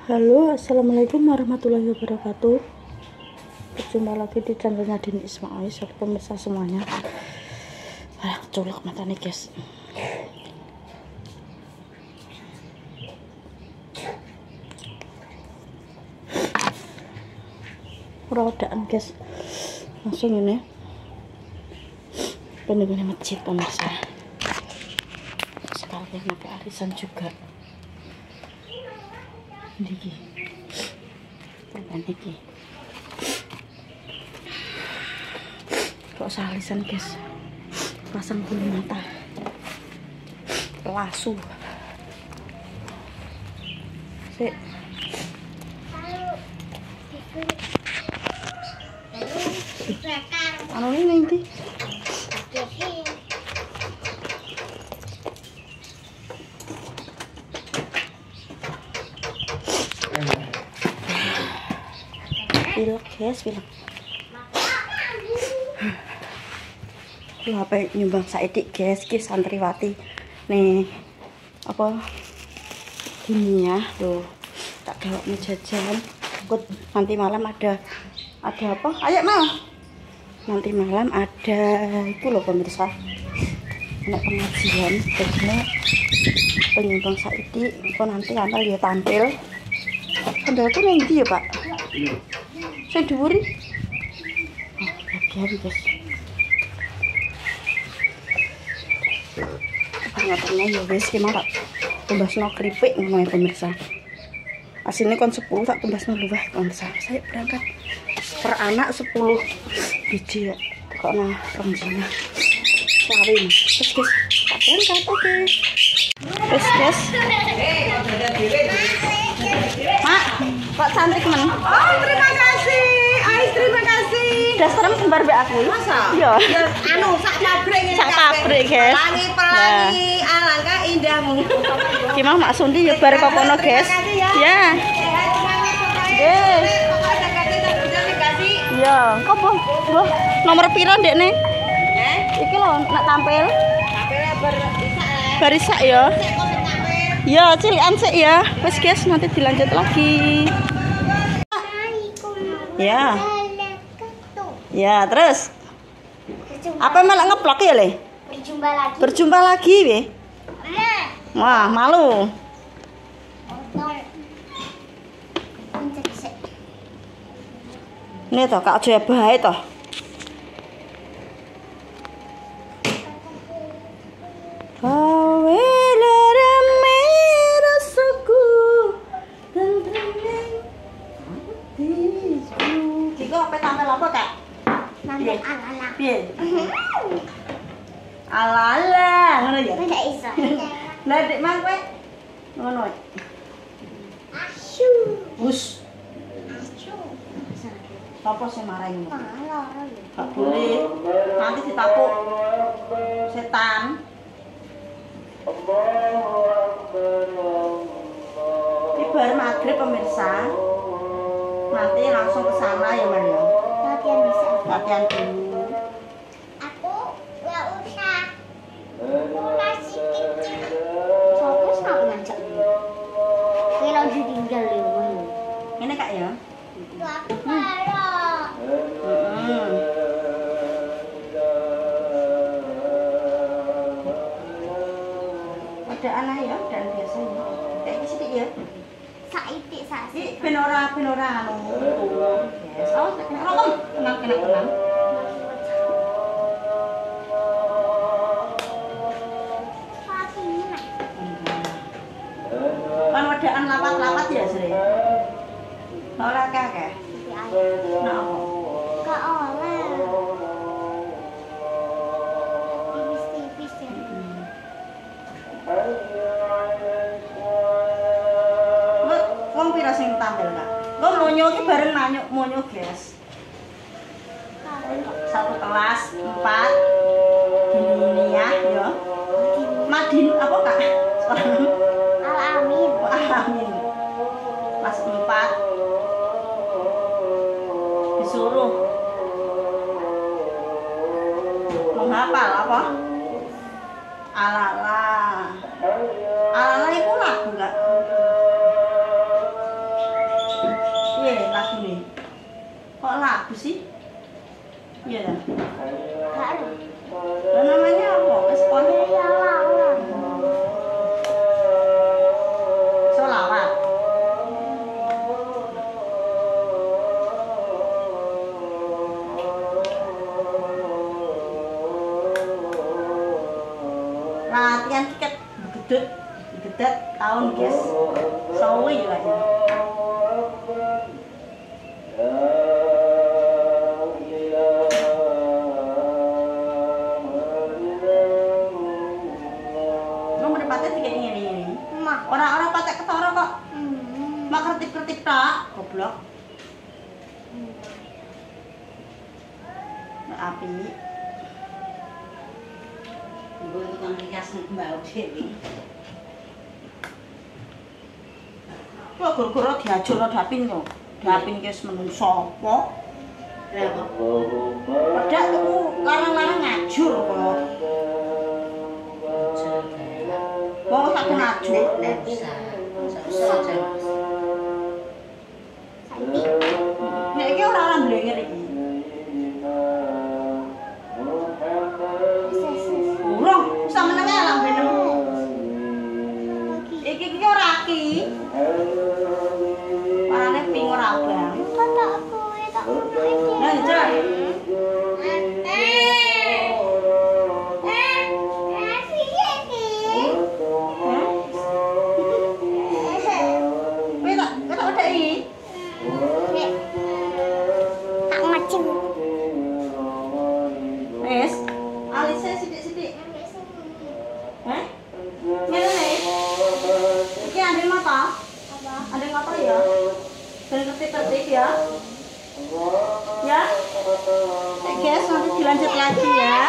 Halo, assalamualaikum warahmatullahi wabarakatuh. Berjumpa lagi di channelnya Dini Ismail. Pemirsa semuanya, colok mata nih guys. Rodaan guys, langsung ini bener-bener masjid pemirsa. Sekalian pakai arisan juga. Niki korban niki kok salisan guys, pasang bulu mata lasu sik anu ini nanti pilek guys, pilek. Apa nyumbang saidik guys, ki santriwati nih apa dunia tuh tak gawaknya jajan. Takut nanti malam ada apa? Ayo mal. Nanti malam ada itu loh pemirsa. Ada pengajian jadi penyumbang saidik. Kok nanti amal dia tampil. Kendal tuh nanti ya Pak. Saya dhuwuri. Bagian guys. Pengatnya ya guys, gimana tumbasno keripik ngono ya pemirsa. Aslinya kon 10 tak tumbasno luwih pemirsa. Saya berangkat per anak 10 biji ya. Kok nang renjina. Kawin. Terus guys, tak berangkat oke. Terus guys. Mak, kok cantik men. Oh, terima kasih. Ais, terima kasih. Dasterem kembar mbek aku. Masa? Iya. Ya anu sak pabrik ngene Sak pabrik, guys. Pelangi, alangkah indahmu. Gimana Mak Sundi ya bar kok kono, guys. Ya. Nggih. Iya, kok boh nomor piro ndekne? Iki lho nek tampil. Tampilnya Barisak ya. Ya, cilikan sik ya. Wes guys, nanti dilanjut lagi. Ya. Ya, terus. Apa malah ngeplok ya, Le? Berjumpa lagi. Berjumpa lagi, we. Wah, malu. Ini toh, Kak Joya bae toh. Nandang ala-ala. Piye? Ala-ala, ngono ya. Nggak iso. Lah Dik mang kowe ngono. Asyu. Wus, Asyu. apa sing marahi? Malah. Gak boleh. Nanti ditapuk setan. Ini baru maghrib pemirsa. Nanti langsung ke sana ya Maria. Latihan bisa. Latihan dulu. Aku nggak usah. Aku masih kecil. Soalnya sama ngajak. Kalau ditinggal di rumah. Ini Kak ya. Aku parah. Ada anak ya dan biasanya kayak sedikit ya. Saitik sasi. Ini penora anu. Yes. Oh, kenal. Fatimah. Kan wadaan lapat-lapat ya sering. Ora kakek. Tapi ayah. Nah, Kak oleh. Tipis-tipis ya. wong pira sing tampil Kak? Kok monyo ki bareng monyo guys. Satu kelas 4 Diniyah ya. Madin apa Kak? Al-Amin. Alamin. Kelas 4 disuruh menghafal apa? Alala. Alala itu lagu Kak. lagu sih? Iya dah. Gak ada. Lah namanya apa? Sekolah Lawan. Solawat. Latihan tiket gedet tahun guys. Sawi juga ya. Lo menempatnya tiket ini. Mak. Orang-orang patek ketara kok. Hmm. Mak kertip-kertip tak, goblok. Nek api. Ibu tukang rias mbak Dewi. Kok guru-guru diajurno dapin kok. Dapin ki wis menungso apa? Kenapa? Pedak tuku larang-larang ngajur kok. Wong sak ngajur. Nek bisa. Usah aja. Saiki. Nek iki ora mblenger iki. Ses. Urung, bisa menenge lambe nemu. Lagi. Iki ora aki. Parane ping ora abang. Kata aku ya tak ngono iki. Lah jar. Kowe tak wedhi. Tak macem. Wis, alise sithik-sithik. Hah? Ngene nih. Iki andeng mata. Apa? Andeng mata ya. Dan tertib-tertib ya. Ya. Guys, nanti dilanjut lagi ya.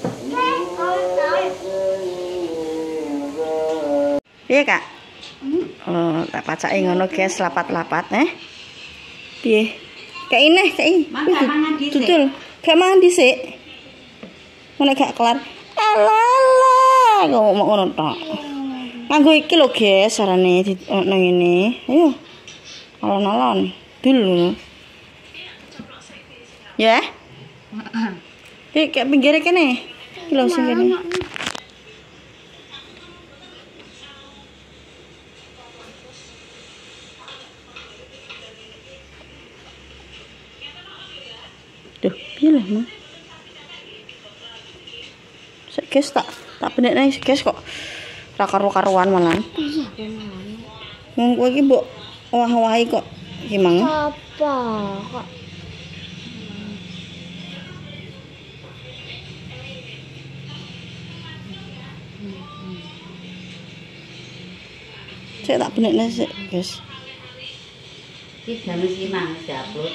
Iya kak. Oh, tak pacake ngono guys, lapat-lapat piye? Kayak ini, kayak ini. Mangan dhisik. Tutul. Gak mangan dhisik. Ngono gak kelar. Alah, kok mau ngono tok. Nganggo iki lho guys, carane nang ngene. Ayo. Alon-alon. Dul. Ya. Iki kayak pinggir kene. Iki lho sing kene. Duh, piye lah, Mang? Sik guys tak benekne guys kok ra karo-karuan malan. Wong kowe iki mbok wah-wahi kok iki, Mang. Apa kok? Sik tak benekne sik, guys. Iki jam wis 5 wis diupload.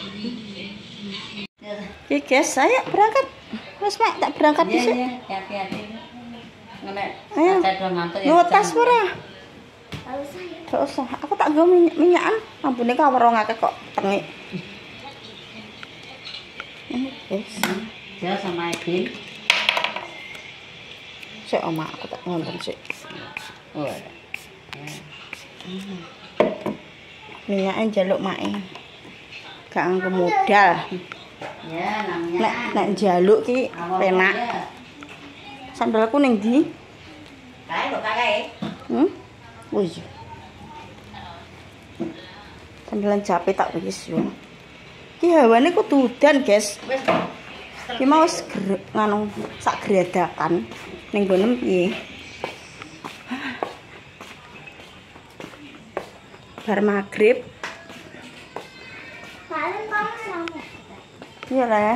Oke guys, ayo berangkat. Mas Mak, tak berangkat Iya, dhisik. iya, hati-hati. Ngenek. Ayo. Ada dong ngantuk ya. Nggo tas ora? Gak usah ya. Gak usah. Aku tak nggo minyakan. Ampune kawero ngake kok tengik. Guys. Dia sama Edin. Sik Oma, aku tak ngonten sik. Oh. Minyake njaluk mae. Gak nganggo modal. Ya, namanya. Nek njaluk ki Awal penak. aja. Sandalku ning ndi? Kae kok kae. Oh iya. Sandalan jape tak wis yo. Ki hawane kudu udan, guys. Wis. Ki mau nganu sak gradakan ning bonem piye? Bar magrib. Paling kamu sama. Iya lah.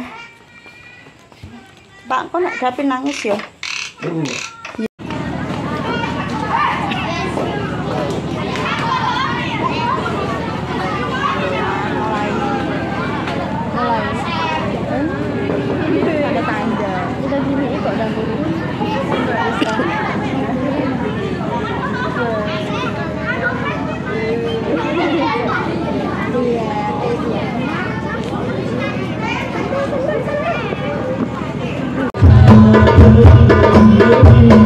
Pak, kok nek Gapin nangis ya? Tanda-tanda. Udah gini kok udah turun. Iya.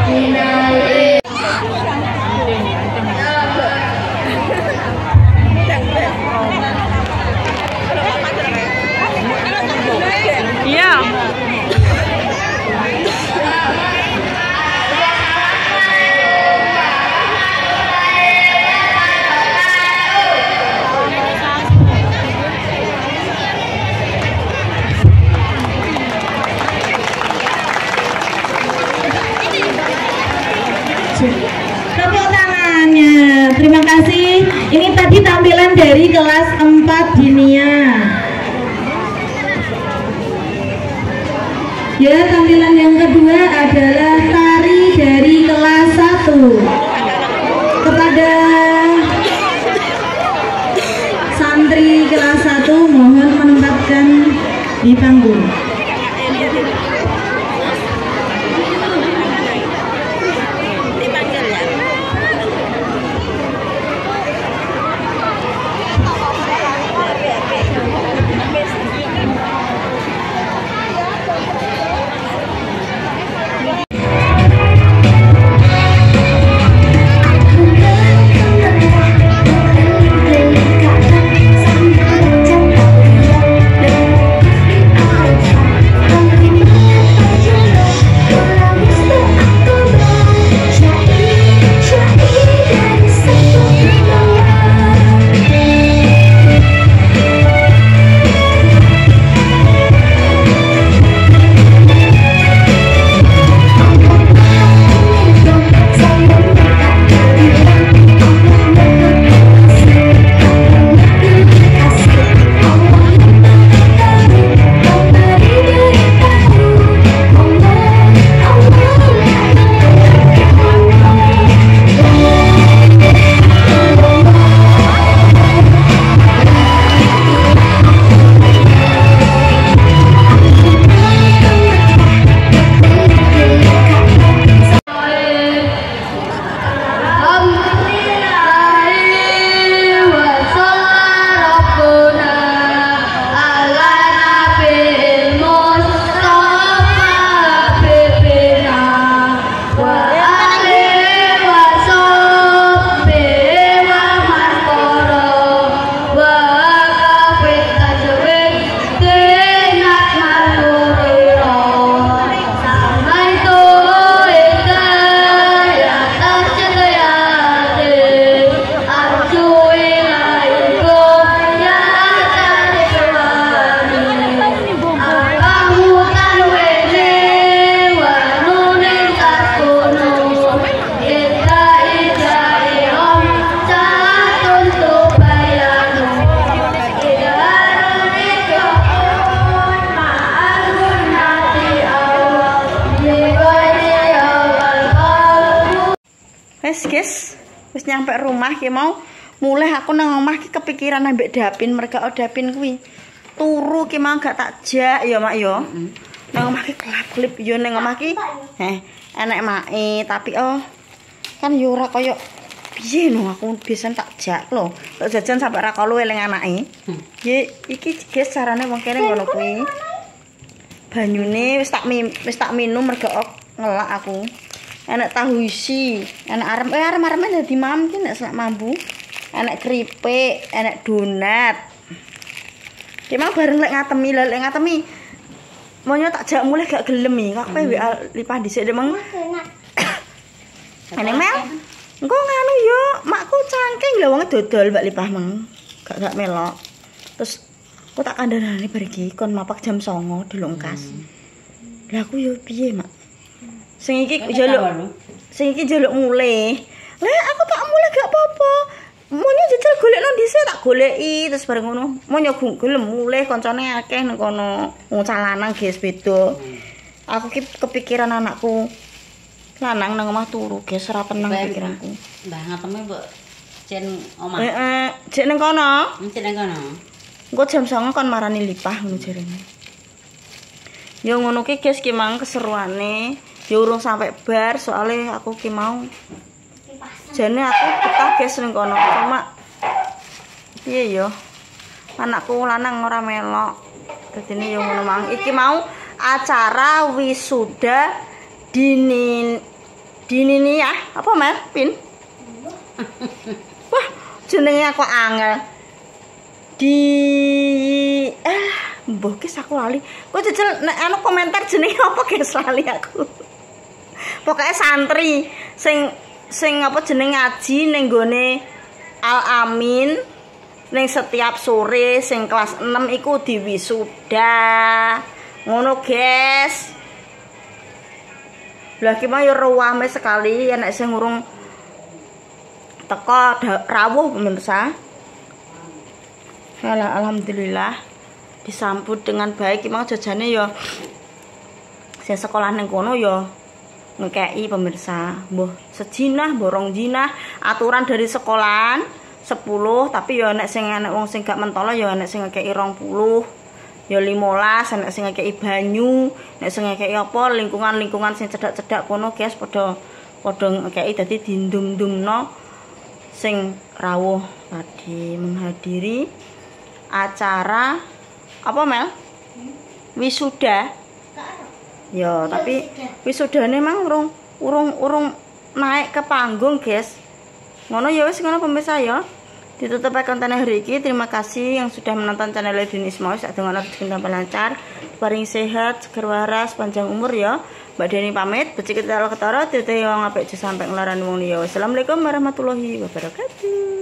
Iya. Tepuk tangannya. Terima kasih. Ini tadi tampilan dari kelas 4 Dinia. Ya, tampilan yang kedua adalah tari dari kelas 1. Kepada santri kelas 1 mohon menempatkan di panggung. Guys, wis nyampe rumah ki mau mulai aku nang omah ki kepikiran ambek Dapin, mereka Dapin kuwi. Turu ki mau gak tak jak ya Mak ya. Nang omah ki kelap-kelip yo nang omah ki. Enek mae tapi kan yo ora koyo piye no aku biasa tak jak lho. Tak jajan sampai ra kalo eling anake. Ye iki guys carane wong kene ngono kuwi. Banyune wis tak minum mergo ngelak aku. Enak tahu isi, enak arem dadi mam ki nek sak mambu. Enak keripik, enak donat. Ki mau bareng lek ngatemi. Monyo tak jak mulai gak gelem iki. Kok kowe lipah dhisik demeng. Enak Mel. Engko nganu yo, makku cangking lho wong dodol Mbak Lipah meng. Gak melok. Terus aku tak kandhanane pergi kon mapak jam 09.00 dilungkas. Lah aku yo piye, Mak? Sing iki njaluk mulai. Lah aku tak mulai gak apa-apa. Monyo jajal golekno dhisik tak goleki terus bareng ngono. Monyo gelem mulai koncone akeh nang kono. Wong lanang guys beda. Aku ki kepikiran anakku. Lanang nang omah turu guys ora tenang pikiranku. Mbah ngateme mbok jen omah. Jek nang kono. Cek nang kono. Engko jam 09.00 kon marani Lipah ngono jarene. Yo ngono ki guys ki mang keseruane. Yo urung sampai bar soalnya aku ki mau jane aku betah guys ning kono cuma piye yo anakku lanang ora melok dadine yo ngono mang iki mau acara wisuda Dinini ya, apa Mel? Pin? Wah, jenenge kok angel. Mbah ki aku lali. Kok jejel nek anu komentar jenenge apa guys lali aku. Pokoknya santri sing apa jeneng ngaji ning gone Al Amin ning setiap sore sing kelas 6 iku diwisuda. Ngono, guys. Lah ki mah yo ruwame sekali nek sing urung teko rawuh pemirsa. Alhamdulillah disambut dengan baik. Emang jajane ya saya sekolah neng kono ya ngekei pemirsa. Mbah sejinah, borong jinah. Aturan dari sekolahan 10, tapi ya nek sing enek wong sing gak mentolo ya nek sing ngekei 20, ya 15, nek sing ngekei banyu, nek sing ngekei apa lingkungan-lingkungan sing cedak-cedak kono guys padha ngekei dadi dindum-dumno sing rawuh tadi menghadiri acara apa Mel? Wisuda. Ya, tapi wisudane mang urung naik ke panggung, guys. Ngono ya wis ngono pemirsa ya. Ditutup konten hari ini. Terima kasih yang sudah menonton channel Dini Ismail. Sak dengan rezeki tambah lancar, paring sehat, seger waras, panjang umur ya. Mbak Deni pamit, becik kita ketara, tete yang apik sampai ngelaran wong liya. Wassalamualaikum warahmatullahi wabarakatuh.